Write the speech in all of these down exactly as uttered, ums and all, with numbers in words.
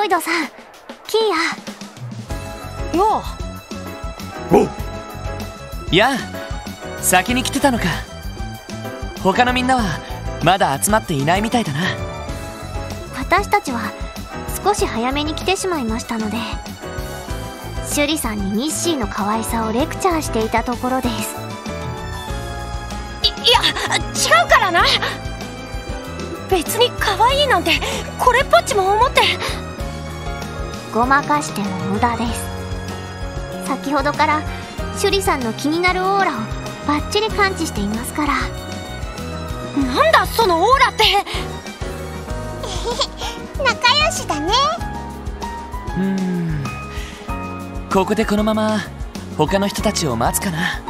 イドさん、キーヤ。 よう。おう。 やあ、先に来てたのか。他のみんなはまだ集まっていないみたいだな。 私たちは少し早めに来てしまいましたので、シュリさんにミッシーの可愛さをレクチャーしていたところです。 い、いや、違うからな。別に可愛いなんてこれっぽっちも思って。 ごまかしても無駄です。先ほどからシュリさんの気になるオーラをバッチリ感知していますから。 なんだそのオーラって。 仲良しだね。 うーん、ここでこのまま他の人たちを待つかな。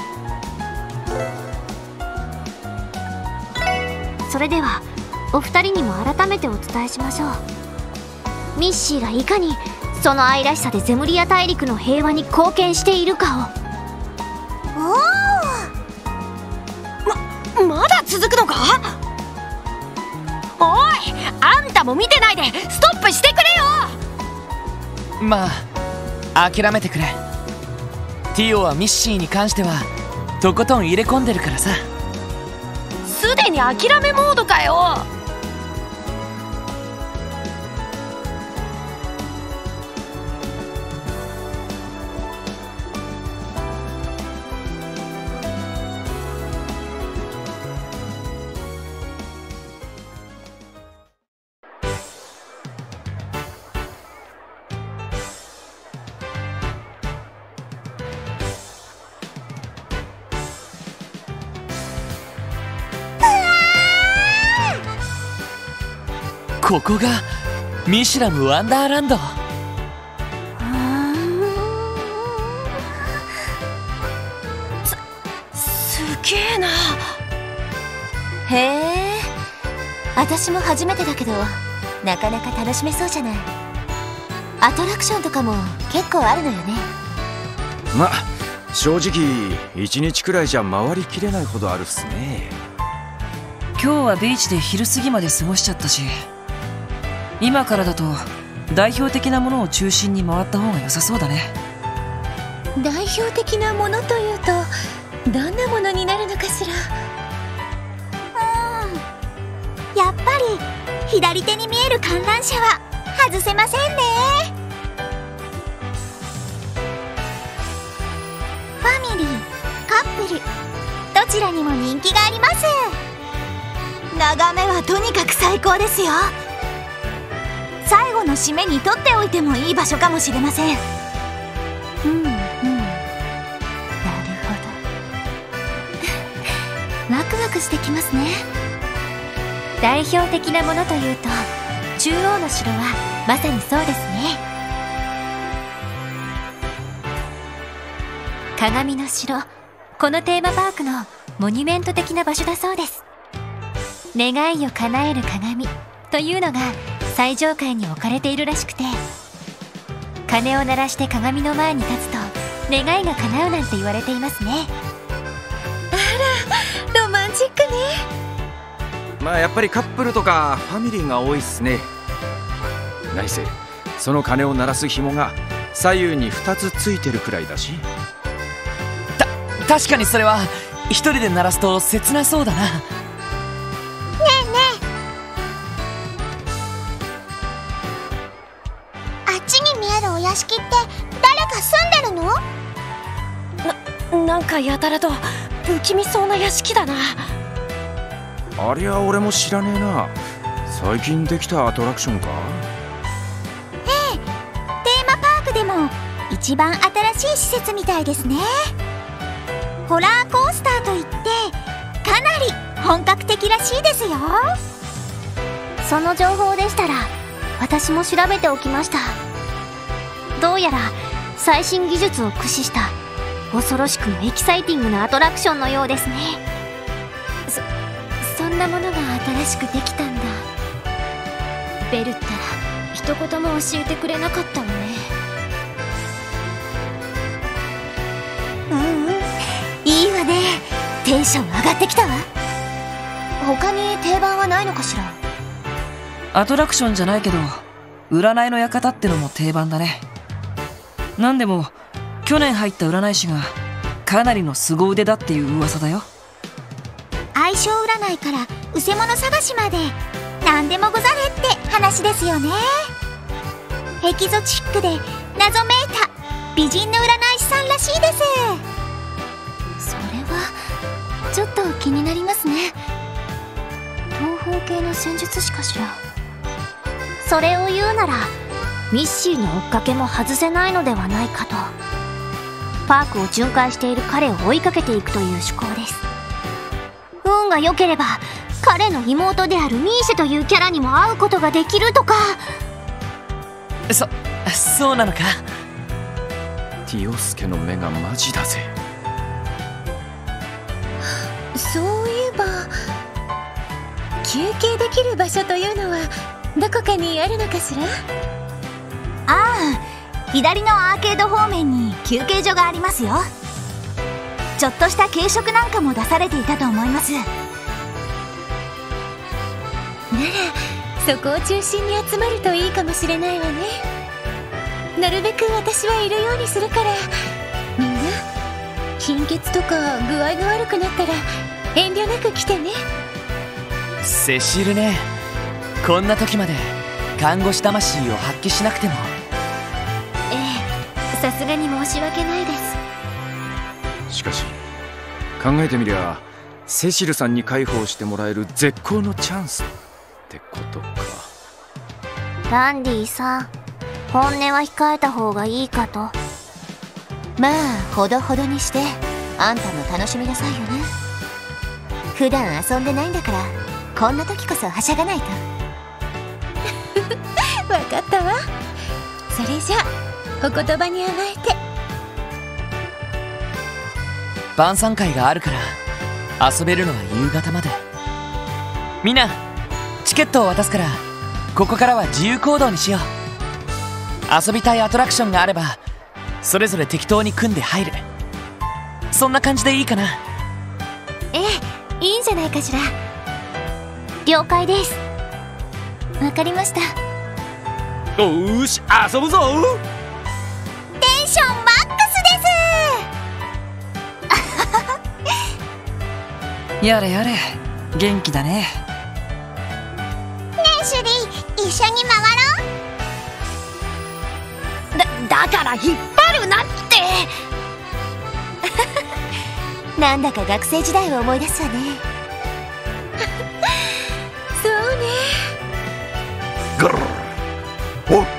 それではお二人にも改めてお伝えしましょう。ミッシーがいかにその愛らしさでゼムリア大陸の平和に貢献しているかを。 おお、ままだ続くのか。おい、あんたも見てないでストップしてくれよ。 まあ諦めてくれ。ティオはミッシーに関してはとことん入れ込んでるからさ。 すでに諦めモードかよ。 ここがミシュラムワンダーランド。 す、すげえな。 へえ、私も初めてだけどなかなか楽しめそうじゃない。アトラクションとかも結構あるのよね。 ま、正直いちにちくらいじゃ回りきれないほどあるっすね。 今日はビーチで昼過ぎまで過ごしちゃったし、今からだと代表的なものを中心に回った方が良さそうだね。 代表的なものというとどんなものになるのかしら。 うん、やっぱり左手に見える観覧車は外せませんね。ファミリー、カップル、どちらにも人気があります。 眺めはとにかく最高ですよ。最後の締めにとっておいてもいい場所かもしれません。 うんうん、なるほど。ワクワクしてきますね。代表的なものというと中央の城はまさにそうですね。鏡の城、このテーマパークのモニュメント的な場所だそうです。願いを叶える鏡というのが最上階に置かれているらしくて、鐘を鳴らして鏡の前に立つと願いが叶うなんて言われていますね。 あら、ロマンチックね。 まあやっぱりカップルとかファミリーが多いっすね。何せその鐘を鳴らす紐が左右にふたつついてるくらいだし。 た確かにそれは一人で鳴らすと切なそうだな。 屋敷って誰か住んでるの？ な、なんかやたらと不気味そうな屋敷だな。 ありゃ俺も知らねえな。最近できたアトラクションか？ ええ、テーマパークでも一番新しい施設みたいですね。ホラーコースターといってかなり本格的らしいですよ。その情報でしたら私も調べておきました。どうやら最新技術を駆使した恐ろしくもエキサイティングなアトラクションのようですね。そ、そんなものが新しくできたんだ。ベルったら一言も教えてくれなかったわね。 うんうん、いいわね。テンション上がってきたわ。他に定番はないのかしら？ アトラクションじゃないけど占いの館ってのも定番だね。なんでも去年入った占い師がかなりの凄腕だっていう噂だよ。 相性占いからうせ者探しまで何でもござれって話ですよね。エキゾチックで謎めいた美人の占い師さんらしいです。 それはちょっと気になりますね。東方系の戦術師かしら。 それを言うならミッシーの追っかけも外せないのではないかと。パークを巡回している彼を追いかけていくという趣向です。運が良ければ彼の妹であるミーシェというキャラにも会うことができるとか。 そそうなのか。 ティオスケの目がマジだぜ。 そういえば休憩できる場所というのはどこかにあるのかしら。 ああ、左のアーケード方面に休憩所がありますよ。ちょっとした軽食なんかも出されていたと思います。ならそこを中心に集まるといいかもしれないわね。なるべく私はいるようにするから、みんな貧血とか具合が悪くなったら遠慮なく来てね。 セシルね、こんな時まで看護師魂を発揮しなくても。 ええ、さすがに申し訳ないです。 しかし考えてみりゃセシルさんに介抱してもらえる絶好のチャンスってことか。 ランディさん、本音は控えた方がいいかと。 まあほどほどにしてあんたも楽しみなさいよね。普段遊んでないんだからこんな時こそはしゃがないと。わかったわ。それじゃお言葉に甘えて。 晩餐会があるから遊べるのは夕方まで。みんなチケットを渡すからここからは自由行動にしよう。遊びたいアトラクションがあればそれぞれ適当に組んで入る。そんな感じでいいかな。 ええ、いいんじゃないかしら。 了解です。 わかりました。 おーし遊ぶぞ。 テンションマックスです。 やれやれ、元気だね。 ねえシュリー、一緒に回ろう。 だ、だから引っ張るなって。 なんだか学生時代を思い出すわね。そうね。 ガルおっ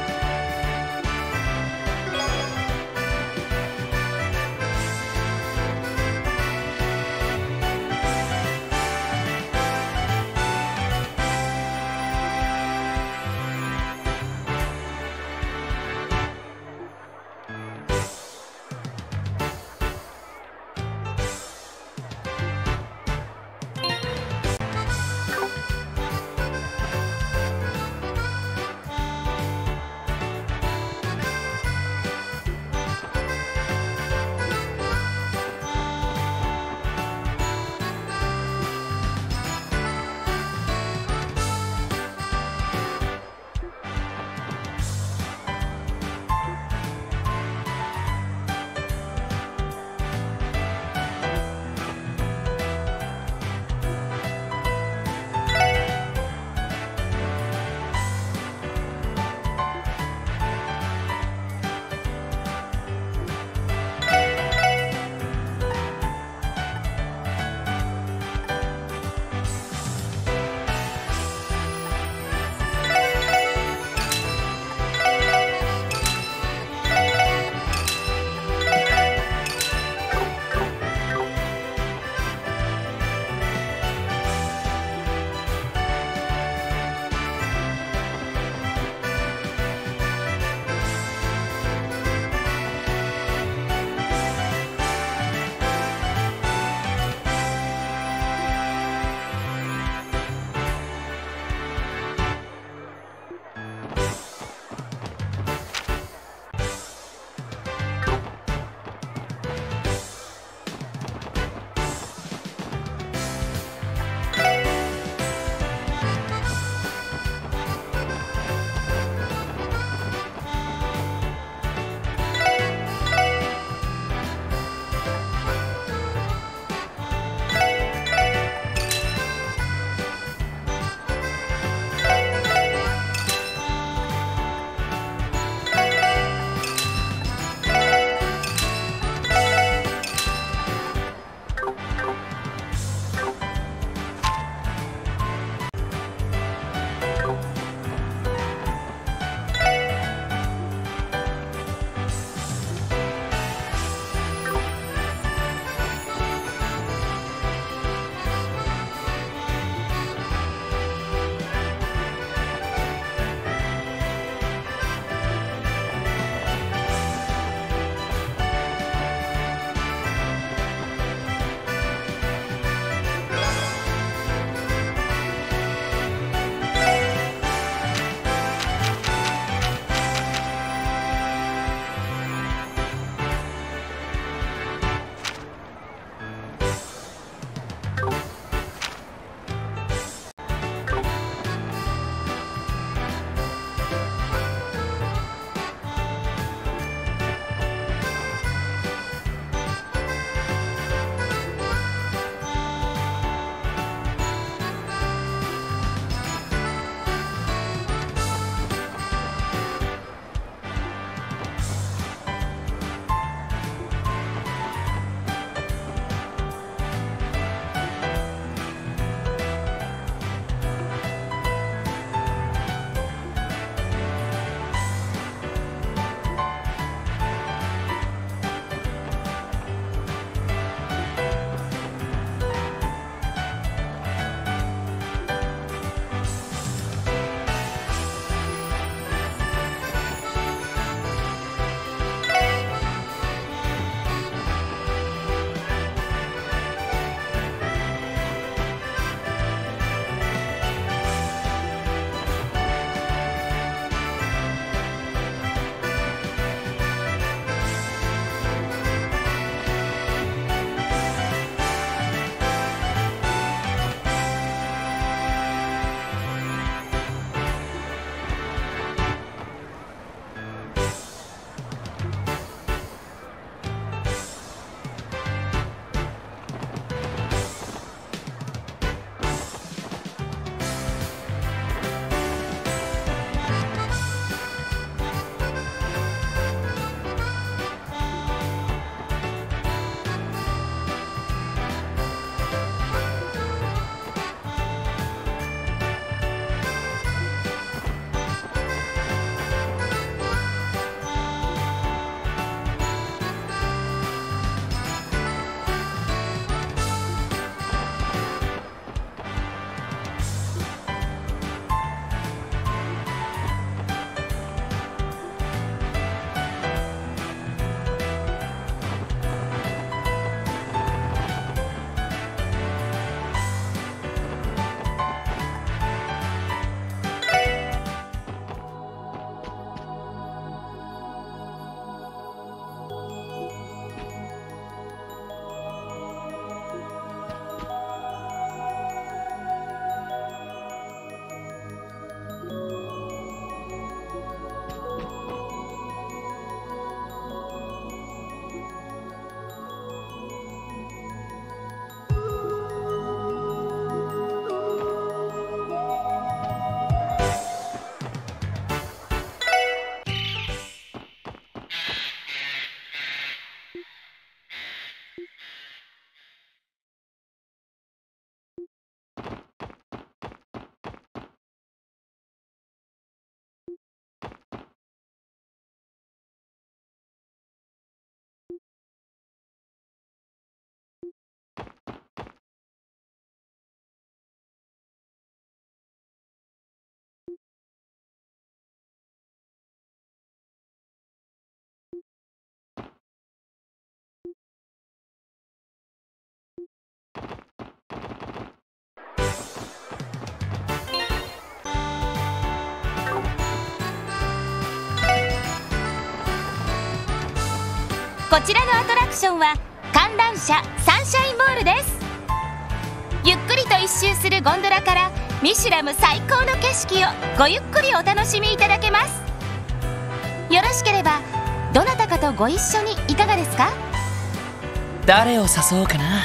こちらのアトラクションは観覧車サンシャインモールです。ゆっくりと一周するゴンドラからミシュラム最高の景色をごゆっくりお楽しみいただけます。よろしければどなたかとご一緒にいかがですか？ 誰を誘おうかな。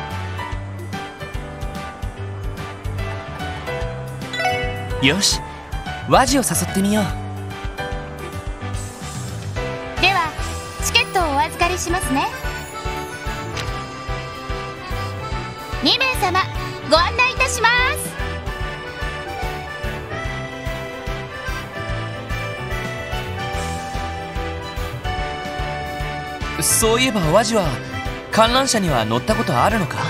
よし、ワジを誘ってみよう。 ではチケットをお預かりしますね。にめいさまご案内いたします。 そういえばワジは観覧車には乗ったことあるのか？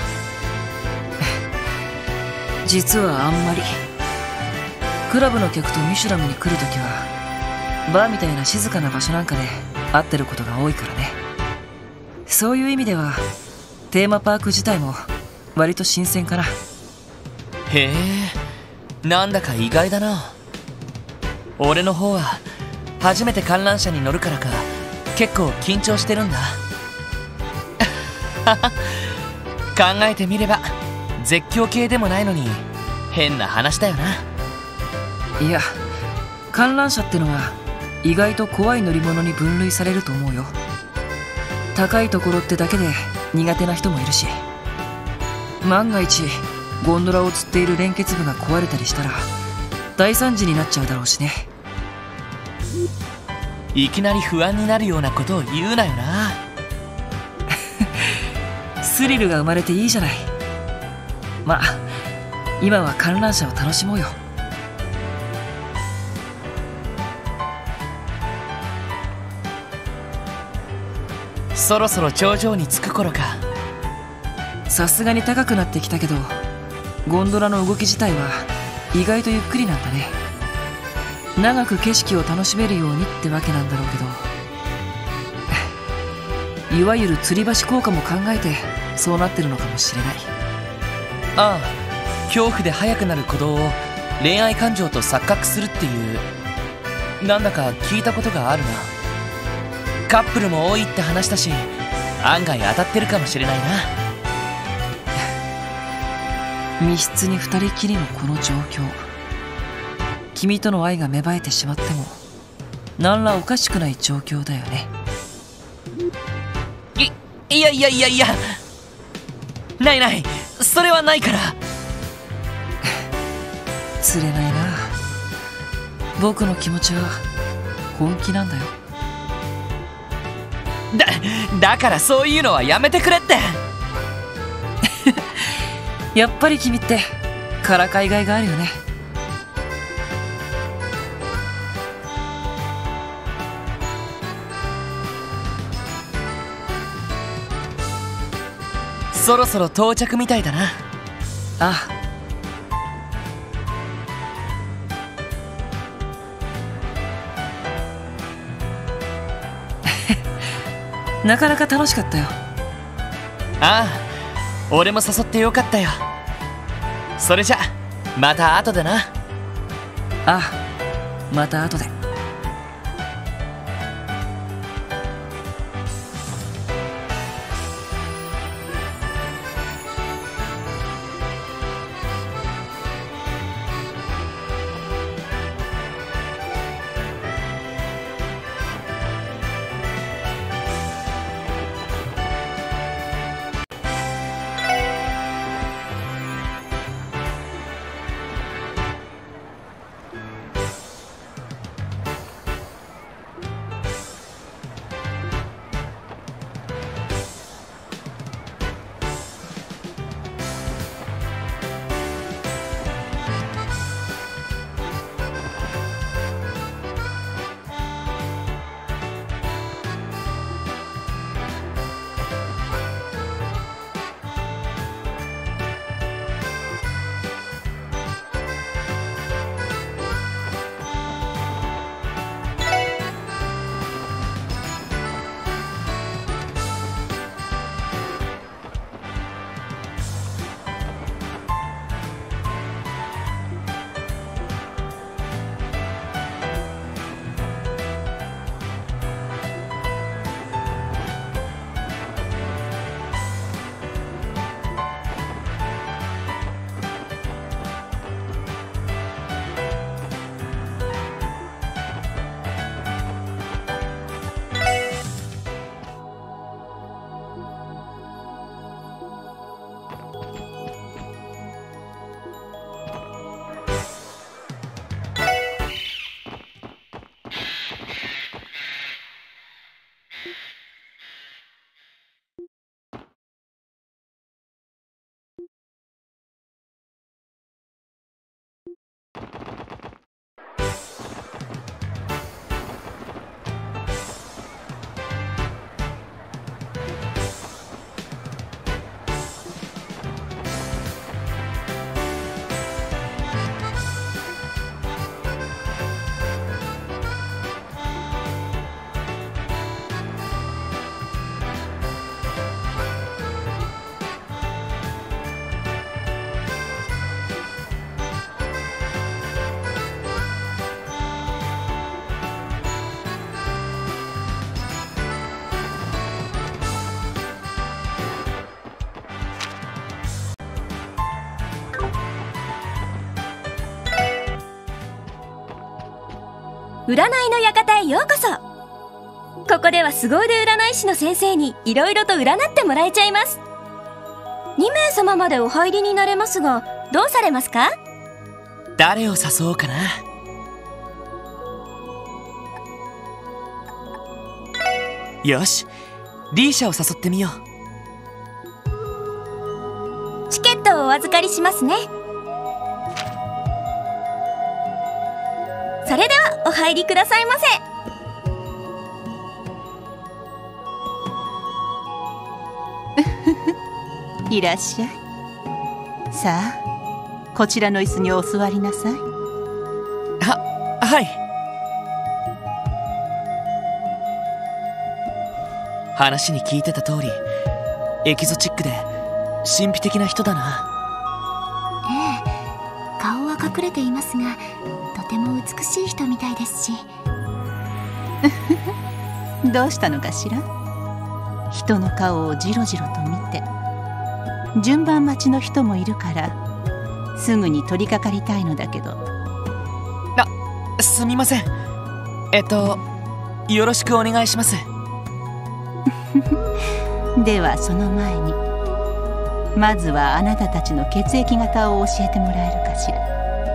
実はあんまり。クラブの客とミシュラムに来るときはバーみたいな静かな場所なんかで会ってることが多いからね。そういう意味ではテーマパーク自体も割と新鮮かな。 へえ、なんだか意外だな。俺の方は初めて観覧車に乗るからか結構緊張してるんだ。考えてみれば絶叫系でもないのに変な話だよな。 いや、観覧車ってのは意外と怖い乗り物に分類されると思うよ。高いところってだけで苦手な人もいるし、万が一ゴンドラを吊っている連結部が壊れたりしたら大惨事になっちゃうだろうしね。 いきなり不安になるようなことを言うなよな。 スリルが生まれていいじゃない。まあ今は観覧車を楽しもうよ。 そろそろ頂上に着く頃か。 さすがに高くなってきたけどゴンドラの動き自体は意外とゆっくりなんだね。長く景色を楽しめるようにってわけなんだろうけど、いわゆる吊り橋効果も考えてそうなってるのかもしれない。 ああ、恐怖で速くなる鼓動を恋愛感情と錯覚するっていう、なんだか聞いたことがあるな。カップルも多いって話だし案外当たってるかもしれないな。 密室に二人きりのこの状況、君との愛が芽生えてしまっても何らおかしくない状況だよね。 いいやいやいやいや、ないない、それはないから。 釣れないな。僕の気持ちは本気なんだよ。 だだからそういうのはやめてくれって。 やっぱり君ってからかいがいがあるよね。 そろそろ到着みたいだな。 ああ、なかなか楽しかったよ。 ああ、俺も誘ってよかったよ。それじゃまた後でな。 ああ、また後で。 占いの館へようこそ。ここでは凄腕占い師の先生にいろいろと占ってもらえちゃいます。にめいさままでお入りになれますが、どうされますか？ 誰を誘おうかな。よし、リーシャを誘ってみよう。チケットをお預かりしますね。それではお入りくださいませ。 いらっしゃい。さあ、こちらの椅子にお座りなさい。 は、はい。話に聞いてた通り、エキゾチックで神秘的な人だな。 ええ、顔は隠れていますが、とても美しい人みたいですし。 どうしたのかしら。人の顔をじろじろと見て、順番待ちの人もいるからすぐに取り掛かりたいのだけど。 あ、すみません。えっとよろしくお願いします。 ではその前に、まずはあなたたちの血液型を教えてもらえるかしら。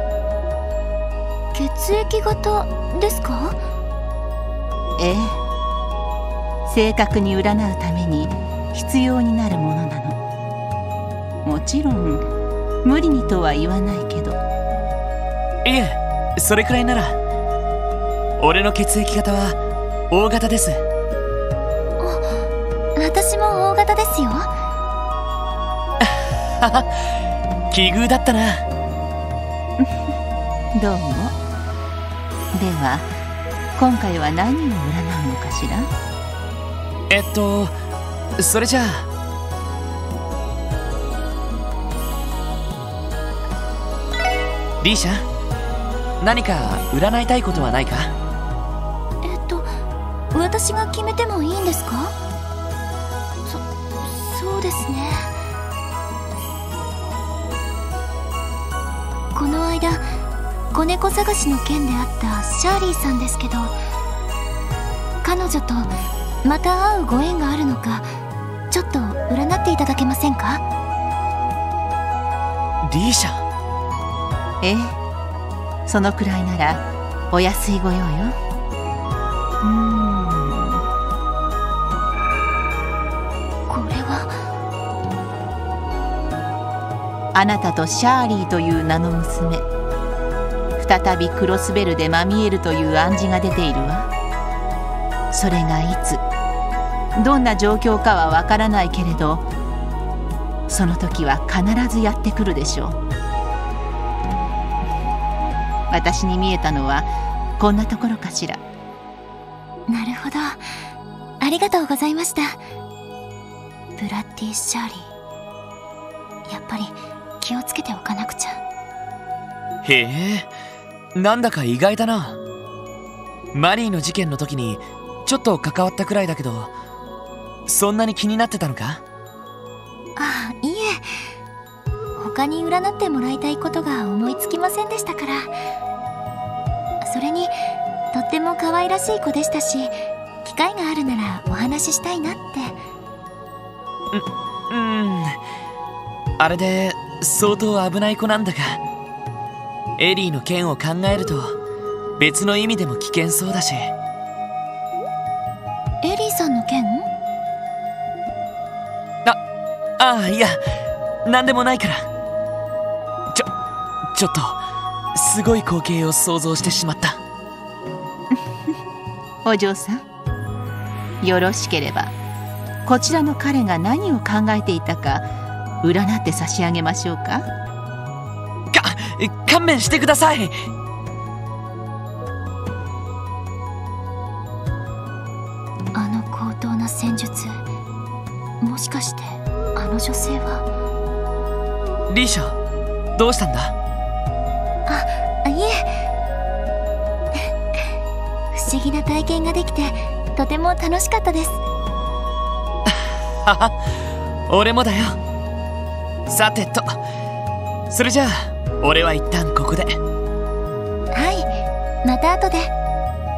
血液型ですか？ ええ、正確に占うために必要になるものなの。もちろん無理にとは言わないけど。 いえ、それくらいなら。俺の血液型は O 型です。 私も O 型ですよ。 奇遇だったな。 どうも。では今回は何を占うのかしら。 えっとそれじゃあ、リーシャ、何か占いたいことはないか？ えっと私が決めてもいいんですか？そそうですね。この間子猫探しの件であったシャーリーさんですけど、彼女とまた会うご縁があるのか、ちょっと占っていただけませんか？ リーシャ。 ええ、そのくらいならお安いご用よ。うーん、 これはあなたとシャーリーという名の娘、再びクロスベルでまみえるという暗示が出ているわ。それがいつどんな状況かはわからないけれど、その時は必ずやってくるでしょう。私に見えたのはこんなところかしら。 なるほど、ありがとうございました。ブラッディ・シャーリー、やっぱり気をつけておかなくちゃ。 へえ、なんだか意外だな。マリーの事件の時にちょっと関わったくらいだけど、そんなに気になってたのか？ ああ、いえ、他に占ってもらいたいことが思いつきませんでしたから。それにとっても可愛らしい子でしたし、機会があるならお話ししたいなって。 う、うんあれで相当危ない子なんだが、エリーの件を考えると別の意味でも危険そうだし。 エリーさんの件？ あ、ああ、いや、なんでもないから。ちょ、ちょっとすごい光景を想像してしまった。 お嬢さん、よろしければこちらの彼が何を考えていたか占って差し上げましょうか。 か、勘弁してください。 あの高等な戦術、もしかしてあの女性は。 リーシャ、どうしたんだ？ あ、いえ不思議な体験ができてとても楽しかったです。 はは、俺もだよ。さてと、それじゃあ俺は一旦ここで。 はい、また後で。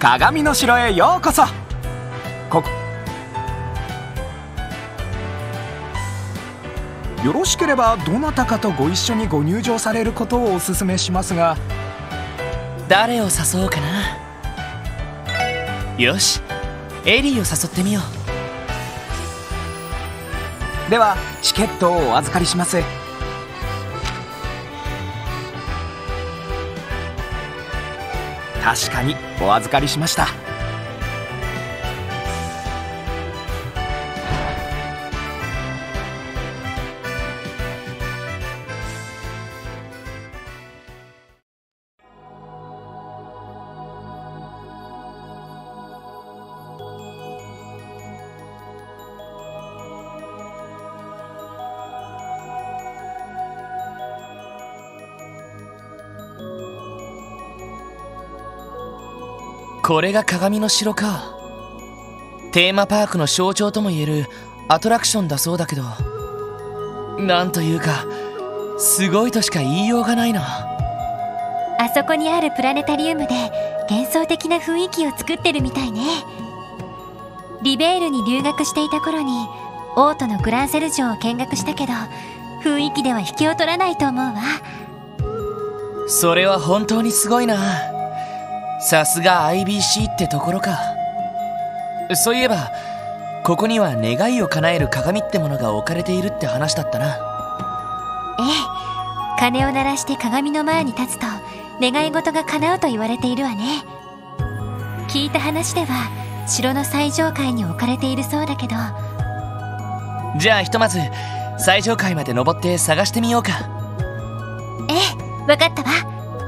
鏡の城へようこそ。ここよろしければどなたかとご一緒にご入場されることをお勧めしますが。 誰を誘おうかな。よし、エリーを誘ってみよう。ではチケットをお預かりします。確かにお預かりしました。 これが鏡の城か。テーマパークの象徴ともいえるアトラクションだそうだけど、なんというかすごいとしか言いようがないな。 あそこにあるプラネタリウムで幻想的な雰囲気を作ってるみたいね。リベールに留学していた頃にオートのグランセル城を見学したけど、雰囲気では引けを取らないと思うわ。 それは本当にすごいな。さすが アイビーシー ってところか。そういえばここには願いを叶える鏡ってものが置かれているって話だったな。 ええ、鐘を鳴らして鏡の前に立つと願い事が叶うと言われているわね。聞いた話では城の最上階に置かれているそうだけど。 じゃあひとまず最上階まで登って探してみようか。 ええ、わかったわ。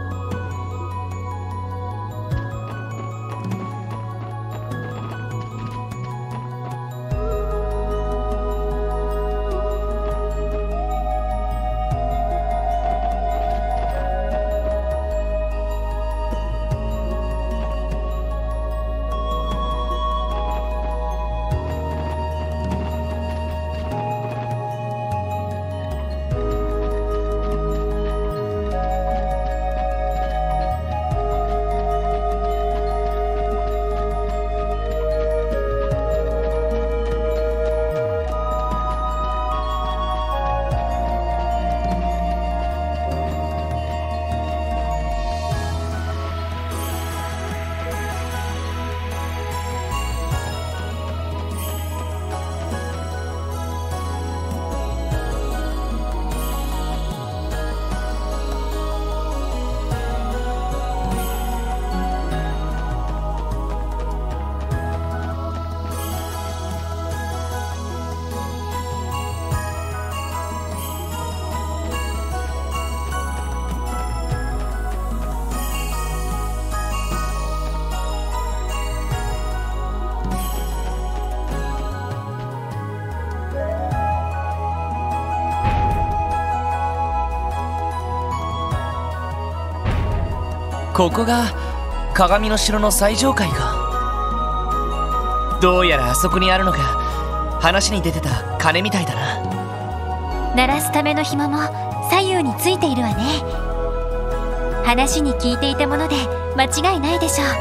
ここが鏡の城の最上階か。どうやらあそこにあるのが話に出てた鐘みたいだな。 鳴らすための紐も左右についているわね。話に聞いていたもので間違いないでしょ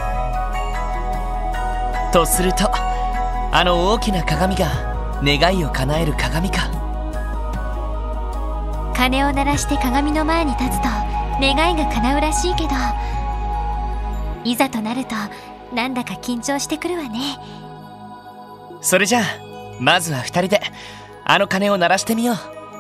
う。とするとあの大きな鏡が願いを叶える鏡か。 鐘を鳴らして鏡の前に立つと願いが叶うらしいけど、いざとなるとなんだか緊張してくるわね。 それじゃあまずはふたりであの鐘を鳴らしてみよう。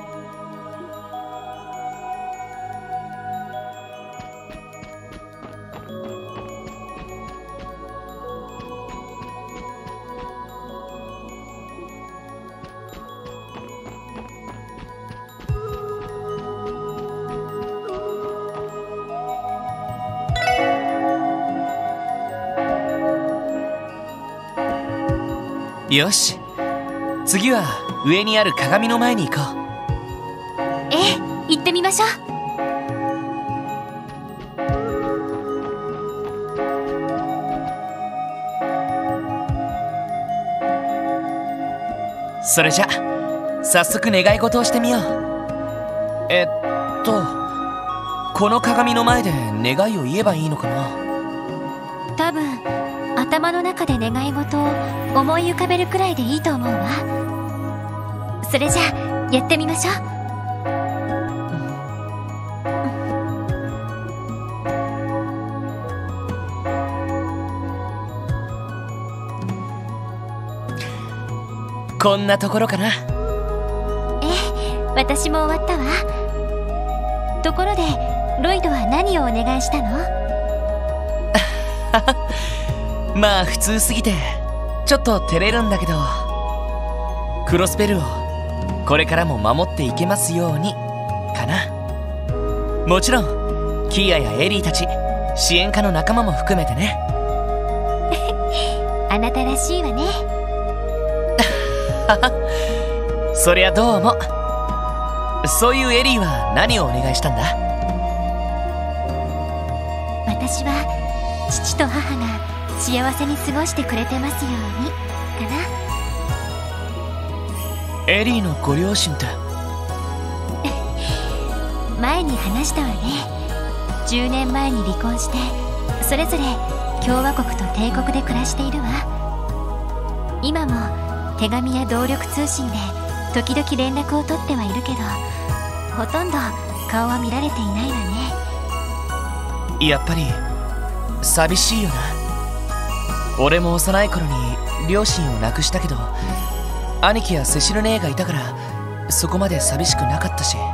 よし、次は上にある鏡の前に行こう。 ええ、行ってみましょう。 それじゃ早速願い事をしてみよう。えっとこの鏡の前で願いを言えばいいのかな。 多分頭の中で願い事を思い浮かべるくらいでいいと思うわ。それじゃあやってみましょう。 こんなところかな。 ええ、私も終わったわ。ところでロイドは何をお願いしたの？ まあ普通すぎてちょっと照れるんだけど、クロスベルをこれからも守っていけますようにかな。もちろんキーヤやエリーたち支援家の仲間も含めてね。 あなたらしいわね。 そりゃどうも。そういうエリーは何をお願いしたんだ？ 私は父と母が幸せに過ごしてくれてますようにかな。 エリーのご両親って前に話したわね。じゅうねんまえに離婚してそれぞれ共和国と帝国で暮らしているわ。今も手紙や動力通信で時々連絡を取ってはいるけど、ほとんど顔は見られていないわね。 やっぱり寂しいよな。俺も幼い頃に両親を亡くしたけど、兄貴やセシル姉がいたからそこまで寂しくなかったし。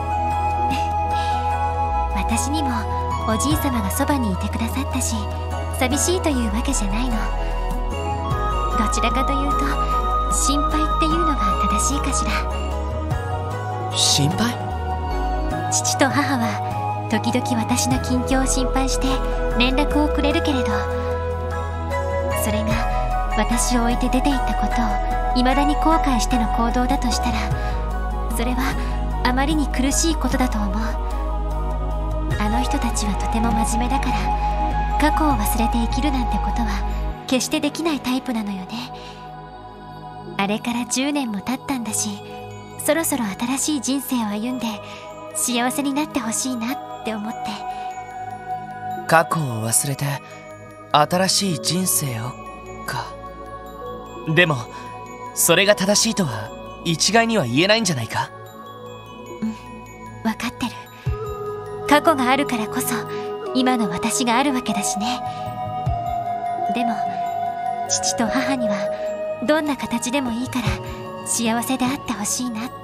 私にもおじいさまがそばにいてくださったし、寂しいというわけじゃないの。どちらかというと心配っていうのが正しいかしら。 心配？ 父と母は時々私の近況を心配して連絡をくれるけれど、それが私を置いて出て行ったことを未だに後悔しての行動だとしたら、それはあまりに苦しいことだと思う。あの人たちはとても真面目だから、過去を忘れて生きるなんてことは決してできないタイプなのよね。あれからじゅうねんも経ったんだし、そろそろ新しい人生を歩んで幸せになってほしいなって思って。 過去を忘れて新しい人生をか。でもそれが正しいとは一概には言えないんじゃないか？ うん、分かってる。過去があるからこそ今の私があるわけだしね。でも父と母にはどんな形でもいいから幸せであってほしいなって。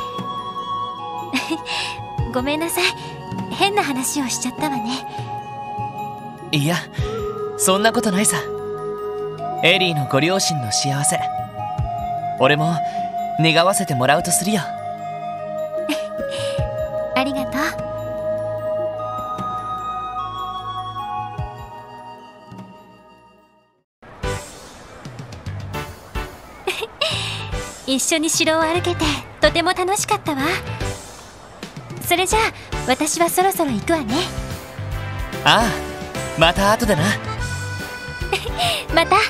ごめんなさい、変な話をしちゃったわね。 いや、そんなことないさ。エリーのご両親の幸せ、俺も願わせてもらうとするよ。 ありがとう。一緒に城を歩けてとても楽しかったわ。それじゃあ私はそろそろ行くわね。 ああ、また後でな。 また。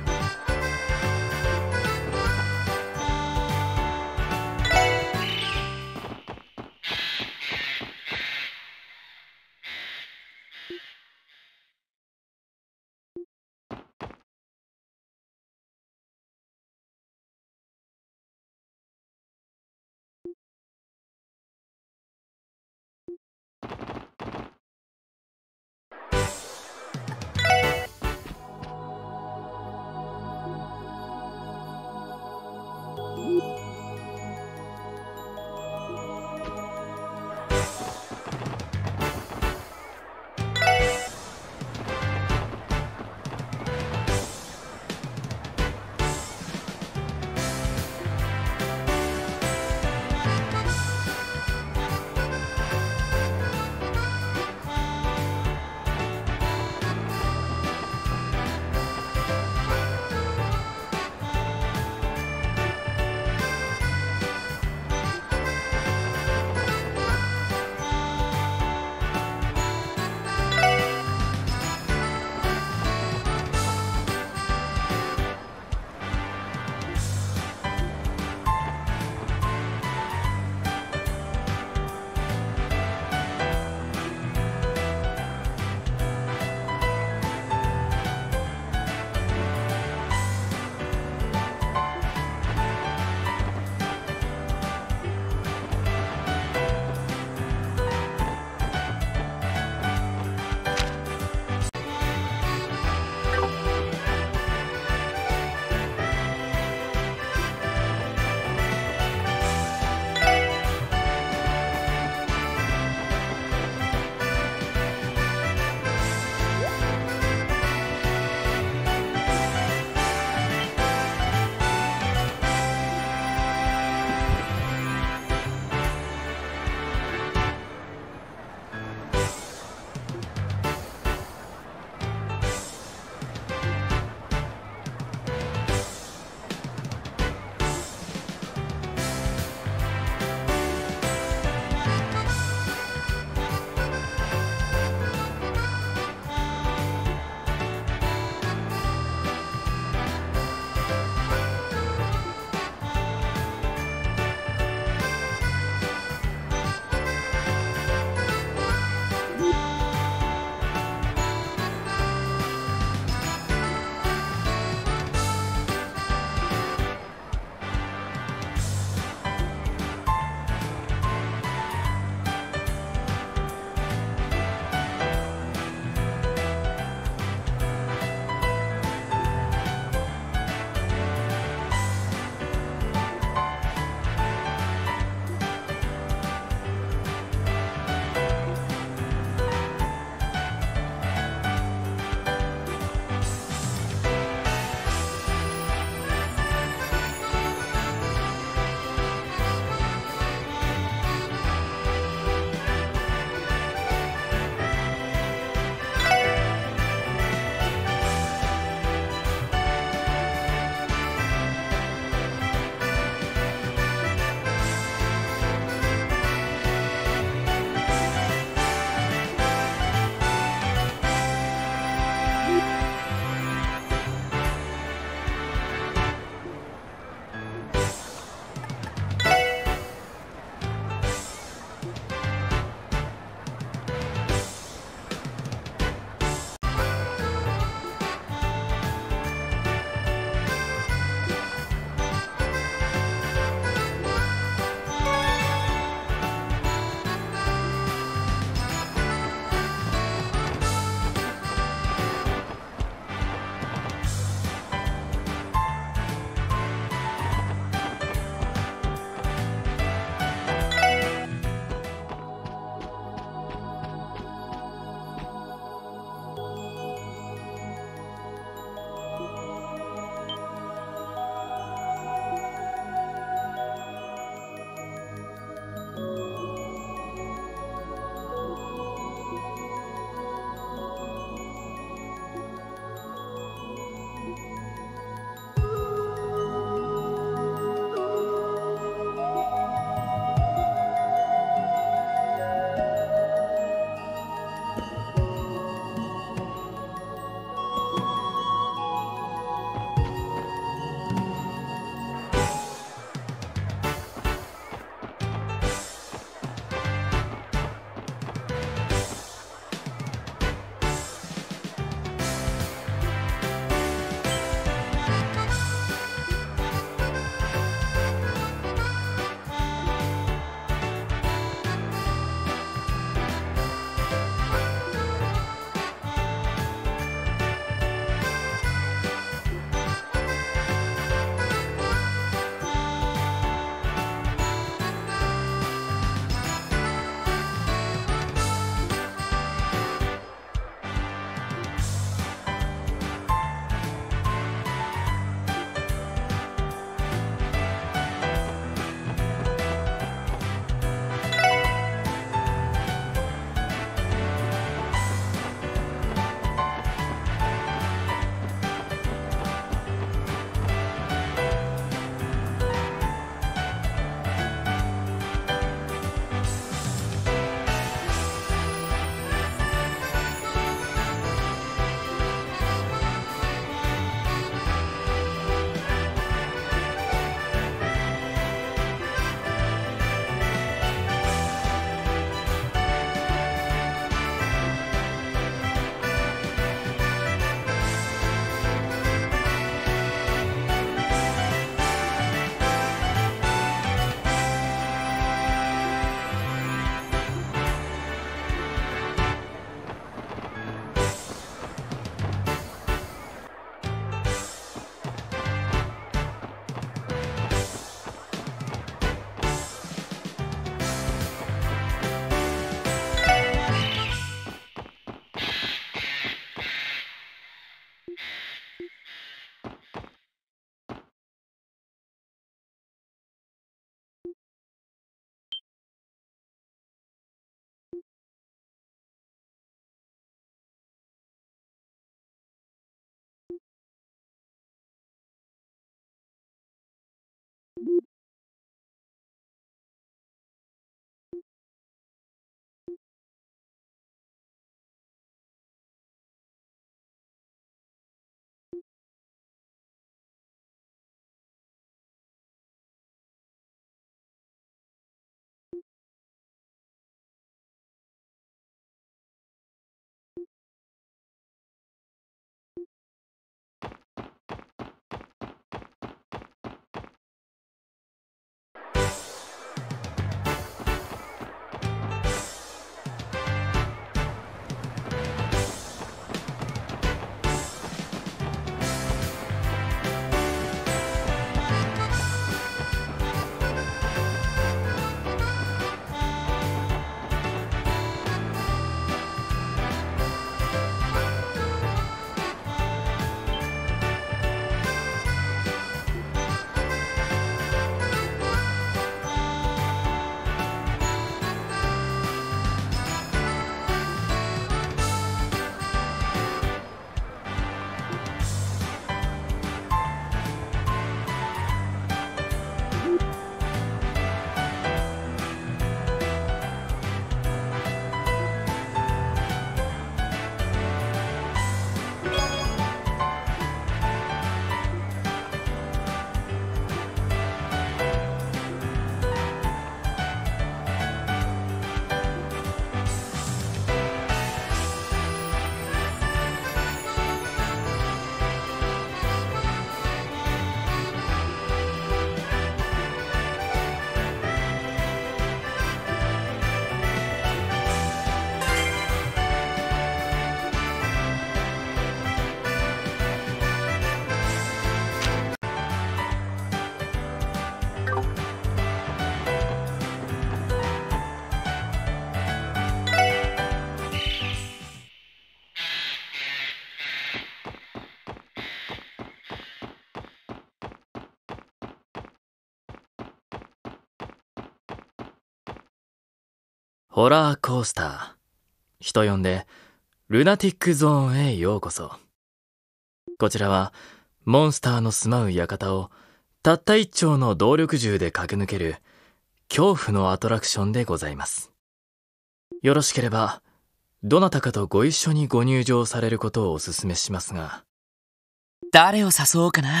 ホラーコースター、人呼んでルナティックゾーンへようこそ。こちらはモンスターの住まう館をたった一丁の動力銃で駆け抜ける恐怖のアトラクションでございます。よろしければどなたかとご一緒にご入場されることをお勧めしますが。 誰を誘おうかな。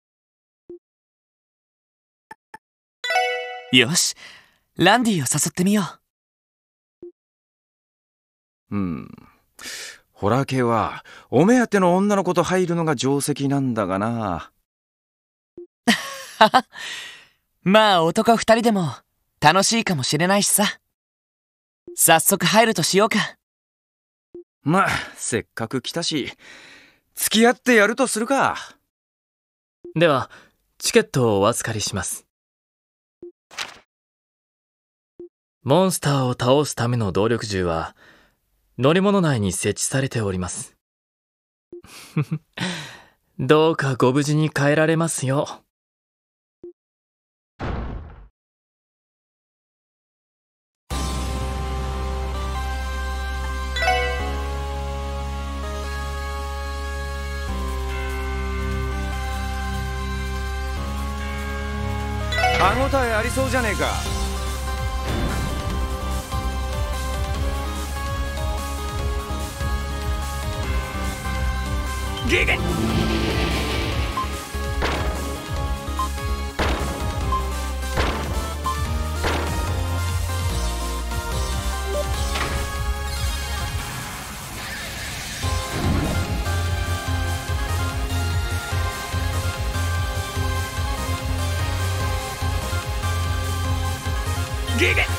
よし、ランディを誘ってみよう。うん。ホラー系はお目当ての女の子と入るのが定石なんだがな。 まあ男二人でも楽しいかもしれないしさ。早速入るとしようか。 まあせっかく来たし付き合ってやるとするか。 ではチケットをお預かりします。モンスターを倒すための動力銃は乗り物内に設置されております。どうかご無事に帰られますよ。 歯応えありそうじゃねえか。ゲゲッゲゲッ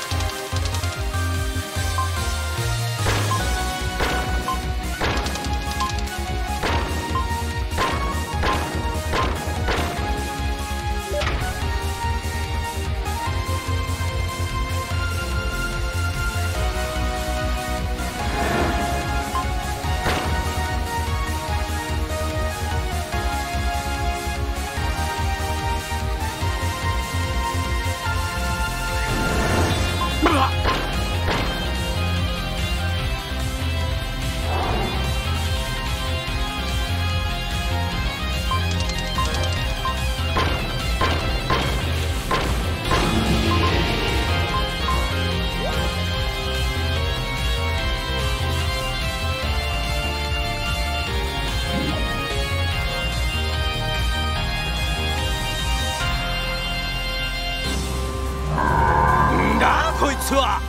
こいつは。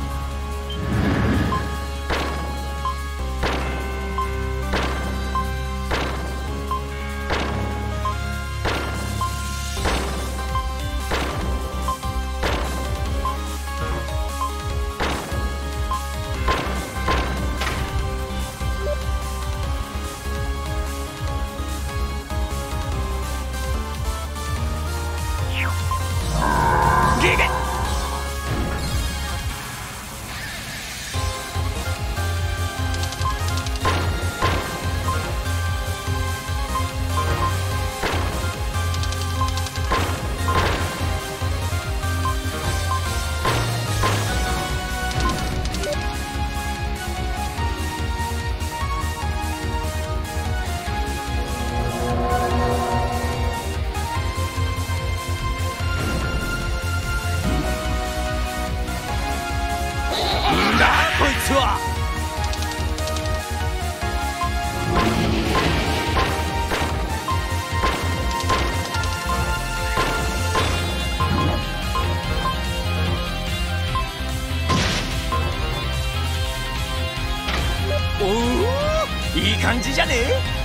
ゲゲこいつは。おお、いい感じじゃねえ。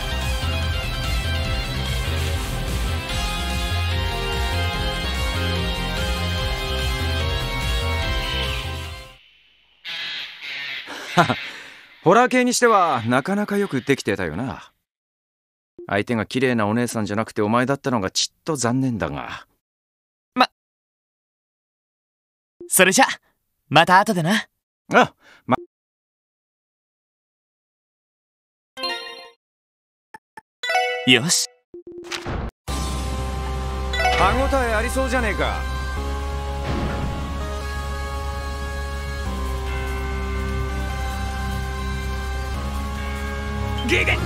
ホラー系にしてはなかなかよくできてたよな。相手が綺麗なお姉さんじゃなくてお前だったのがちっと残念だが。 ま、それじゃまた後でな。 あ、ま、 よし。 歯応えありそうじゃねえか。 ゲゲ。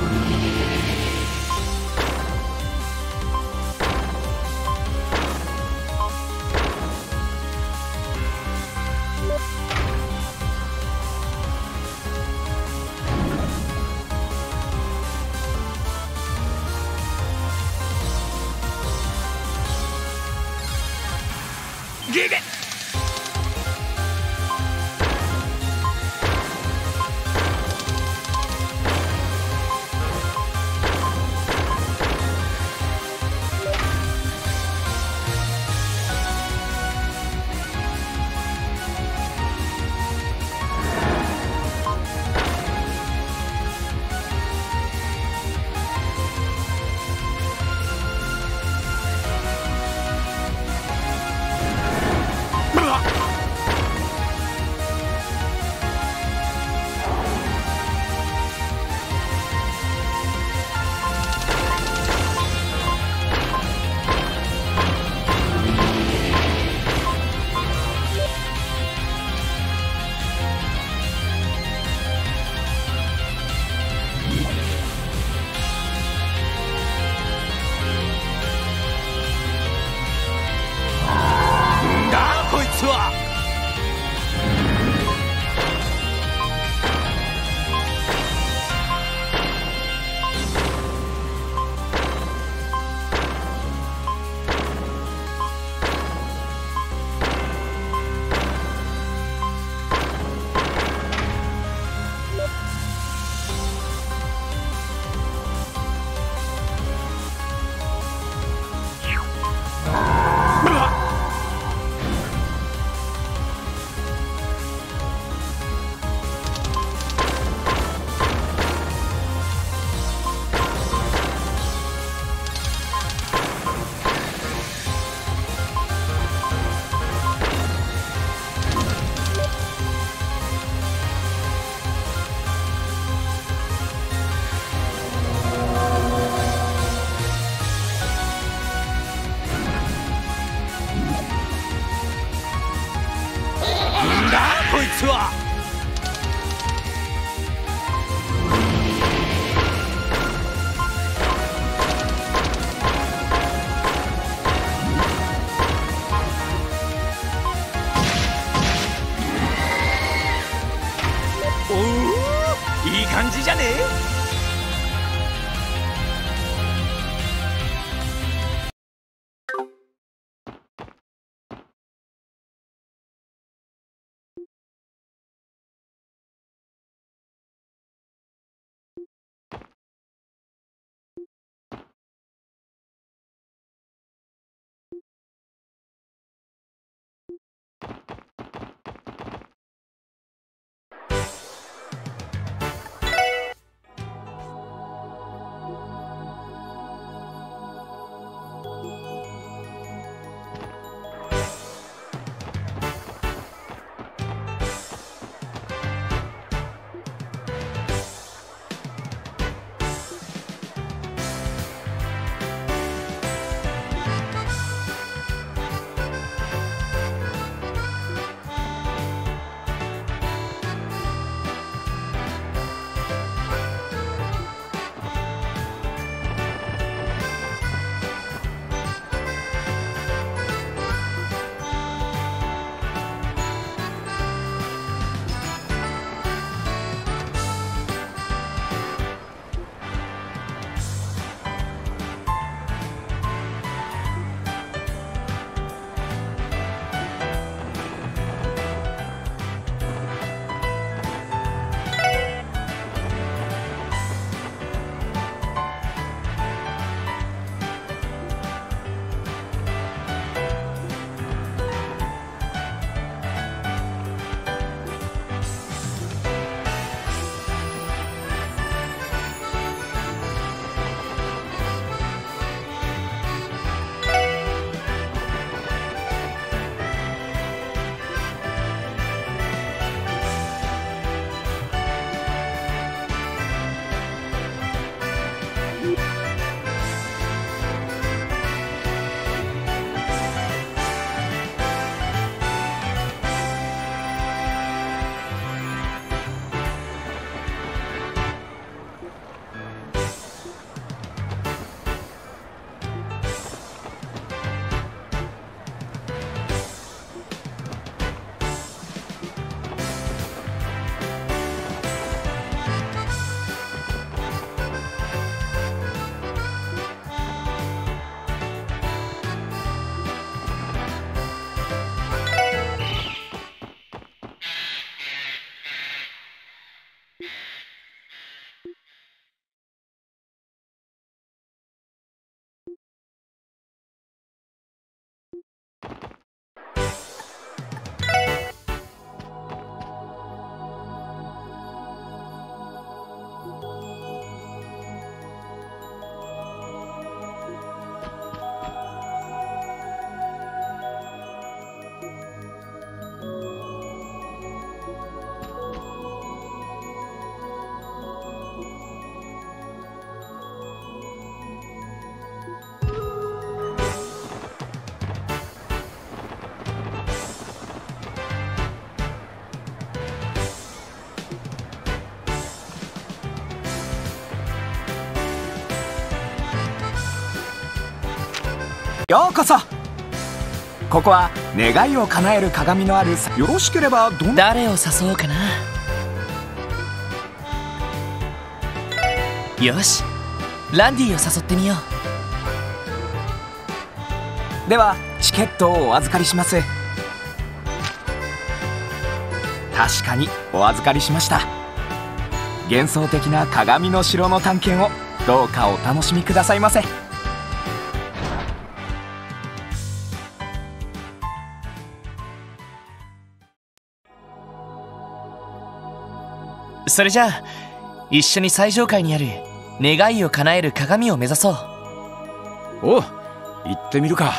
ゲゲ。こいつは。おお、いい感じじゃねえ。 ようこそ。ここは願いを叶える鏡のある、よろしければどん誰を誘おうかな。よし、ランディを誘ってみよう。ではチケットをお預かりします。確かにお預かりしました。幻想的な鏡の城の探検をどうかお楽しみくださいませ。 それじゃあ一緒に最上階にある願いを叶える鏡を目指そう。 おう、行ってみるか。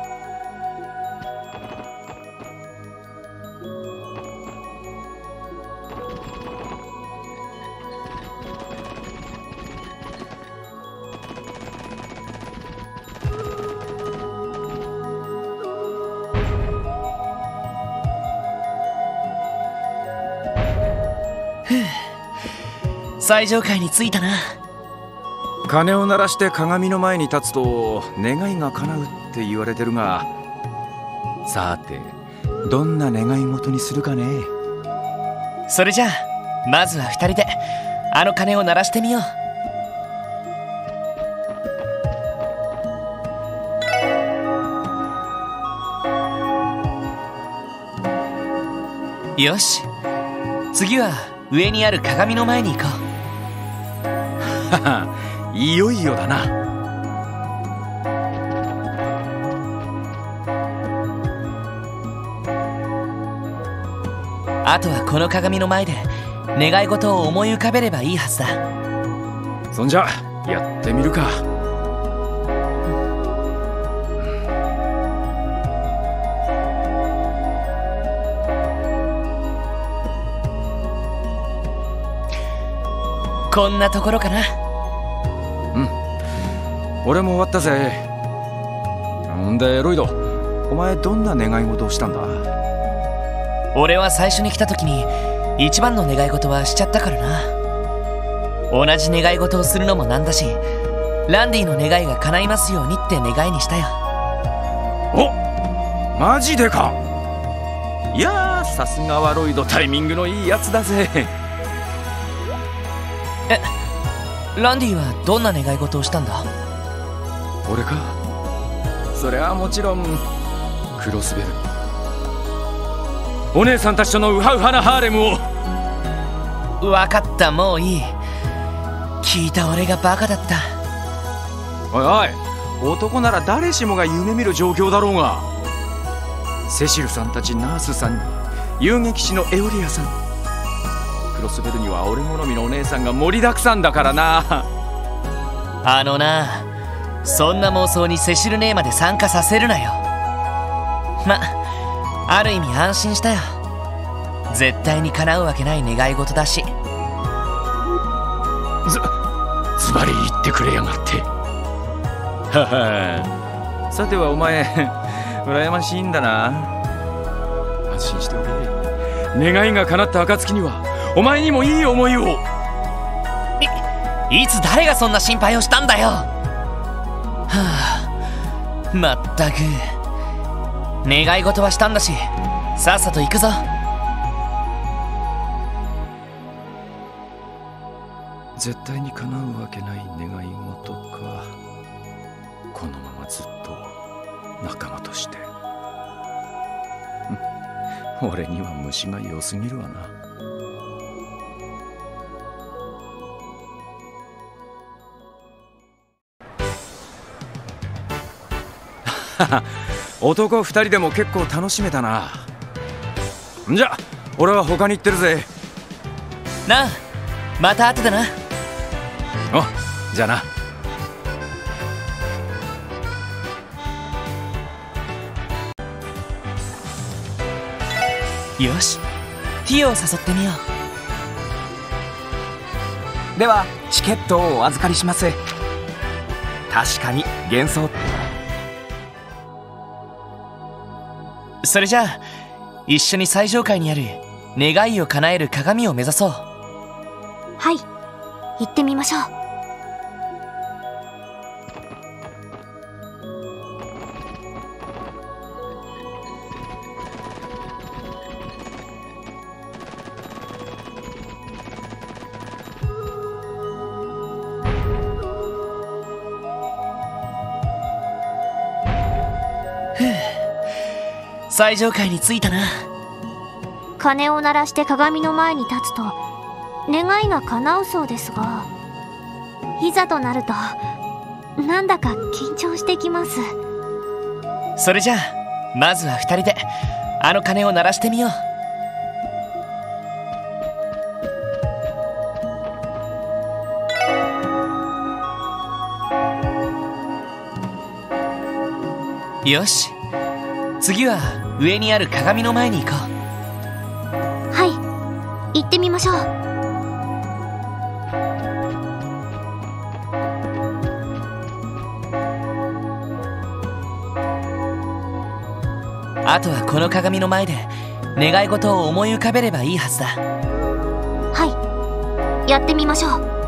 最上階に着いたな。 鐘を鳴らして鏡の前に立つと願いが叶うって言われてるが、さてどんな願い事にするかね。 それじゃあまずは二人であの鐘を鳴らしてみよう。よし、次は上にある鏡の前に行こう。 いよいよだな。 あとはこの鏡の前で願い事を思い浮かべればいいはずだ。 そんじゃやってみるか。 こんなところかな。 うん、俺も終わったぜ。んでロイド、お前どんな願い事をしたんだ？ 俺は最初に来た時に一番の願い事はしちゃったからな。同じ願い事をするのもなんだし、ランディの願いが叶いますようにって願いにしたよ。 お、マジでか。いやー、さすがはロイド、タイミングのいいやつだぜ。 え、ランディはどんな願い事をしたんだ？ 俺か。それはもちろんクロスベル。お姉さんたちとのウハウハなハーレムを。 分かった、もういい。聞いた俺がバカだった。 おいおい、男なら誰しもが夢見る状況だろうが。セシルさんたち、ナースさんに遊撃士のエオリアさん、クロスベルには俺好みのお姉さんが盛りだくさんだからな。 あのな、そんな妄想にセシル姉まで参加させるなよ。ま、ある意味安心したよ。絶対に叶うわけない願い事だし。 ず、ズバリ言ってくれやがって。はは。さてはお前羨ましいんだな。安心しておけ。願いが叶った暁にはお前にもいい思いを。 い、いつ誰がそんな心配をしたんだよ。はあ、まったく。願い事はしたんだし、さっさと行くぞ。 絶対に叶うわけない願い事か。このままずっと仲間として。俺には虫が良すぎるわな。男二人でも結構楽しめたな。んじゃ俺は他に行ってるぜ。 なあ、また後でな。 お、じゃあな。 よし、ティオを誘ってみよう。ではチケットをお預かりします。確かに幻想。 それじゃあ一緒に最上階にある願いを叶える鏡を目指そう。 はい、行ってみましょう。 最上階に着いたな。 鐘を鳴らして鏡の前に立つと願いが叶うそうですが、いざとなるとなんだか緊張してきます。 それじゃあまずはふたりであの鐘を鳴らしてみよう。よし、次は上にある鏡の前に行こう。 はい、行ってみましょう。 あとはこの鏡の前で願い事を思い浮かべればいいはずだ。 はい、やってみましょう。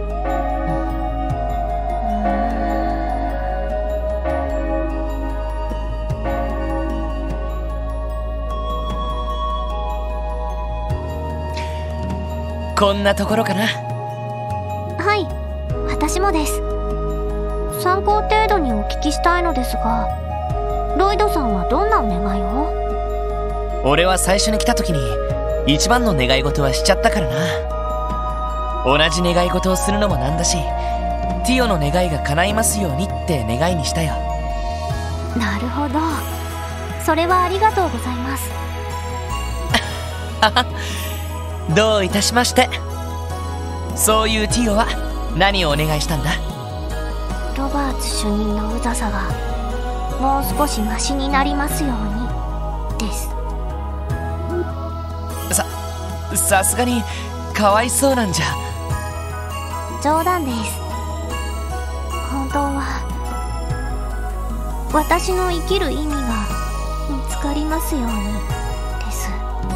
こんなところかな。 はい、私もです。参考程度にお聞きしたいのですが、ロイドさんはどんなお願いを？ 俺は最初に来た時に一番の願い事はしちゃったからな。同じ願い事をするのもなんだし、ティオの願いが叶いますようにって願いにしたよ。 なるほど、それはありがとうございます。 どういたしまして。そういうティオは何をお願いしたんだ？ ロバーツ主任のうざさがもう少しマシになりますようにです。 さ、さすがにかわいそうなんじゃ。 冗談です。本当は私の生きる意味が見つかりますようにです。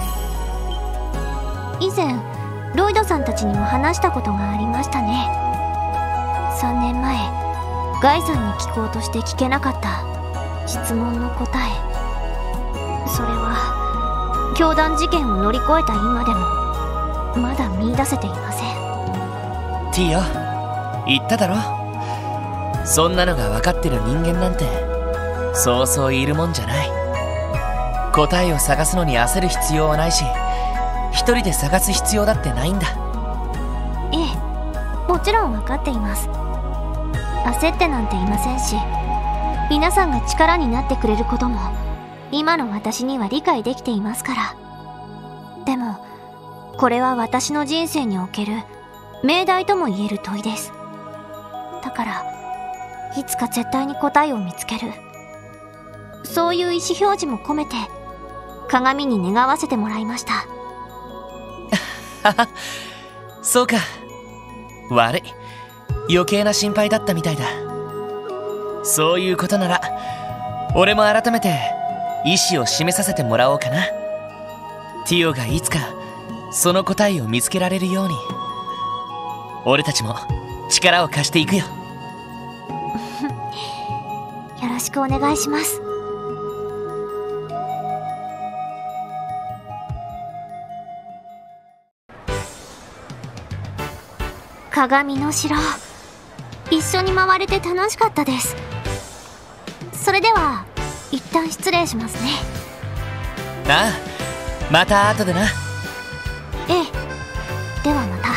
以前ロイドさんたちにも話したことがありましたね。さんねんまえガイさんに聞こうとして聞けなかった質問の答え、それは教団事件を乗り越えた今でもまだ見出せていません。 ティオ、言っただろ、そんなのが分かってる人間なんてそうそういるもんじゃない。答えを探すのに焦る必要はないし、一人で探す必要だってないんだ。 ええ、もちろん分かっています。焦ってなんていませんし、皆さんが力になってくれることも今の私には理解できていますから。でもこれは私の人生における命題とも言える問いです。だからいつか絶対に答えを見つける、そういう意思表示も込めて鏡に願わせてもらいました。 そうか、悪い、余計な心配だったみたいだ。そういうことなら俺も改めて意思を示させてもらおうかな。ティオがいつかその答えを見つけられるように俺たちも力を貸していくよ。 よろしくお願いします。鏡の城、一緒に回れて楽しかったです。それでは一旦失礼しますね。 ああ、また後でな。 ええ、ではまた。